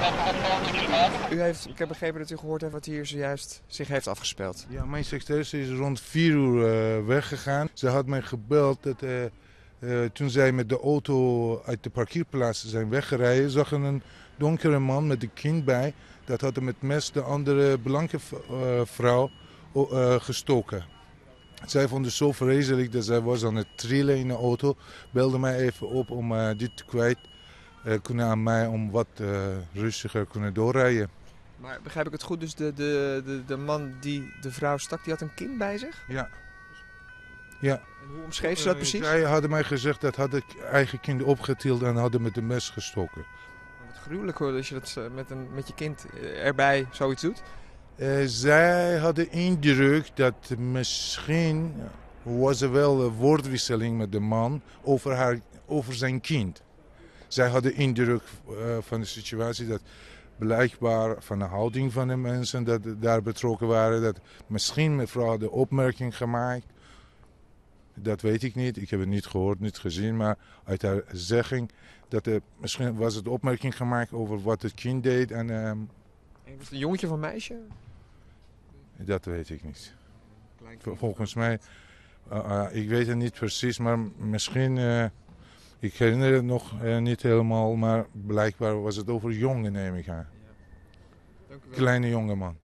Ik heb begrepen dat u gehoord heeft wat hier zojuist zich heeft afgespeeld. Ja, mijn secretaresse is rond 4 uur weggegaan. Ze had mij gebeld dat toen zij met de auto uit de parkeerplaats zijn weggereden, zag een donkere man met een kind bij. Dat had met mes de andere blanke vrouw gestoken. Zij vond het zo vreselijk dat zij was aan het trillen in de auto. Belde mij even op om dit kwijt kunnen aan mij om wat rustiger kunnen doorrijden. Maar begrijp ik het goed, dus de man die de vrouw stak, die had een kind bij zich? Ja. Ja. En hoe omschreef ze dat precies? Zij hadden mij gezegd dat had ik eigen kind opgetild en hadden met de mes gestoken. Wat gruwelijk hoor, als je dat met je kind erbij zoiets doet. Zij hadden indruk dat misschien was er wel een woordwisseling met de man over zijn kind. Zij hadden indruk van de situatie dat blijkbaar van de houding van de mensen dat daar betrokken waren. Dat misschien mevrouw had de opmerking gemaakt. Dat weet ik niet. Ik heb het niet gehoord, niet gezien. Maar uit haar zegging dat misschien was het opmerking gemaakt over wat het kind deed. En Was het een jongetje of een meisje? dat weet ik niet. Volgens mij, ik weet het niet precies, maar misschien, ik herinner het nog niet helemaal, maar blijkbaar was het over jongen, neem ik aan. Dank u wel. Kleine jongeman.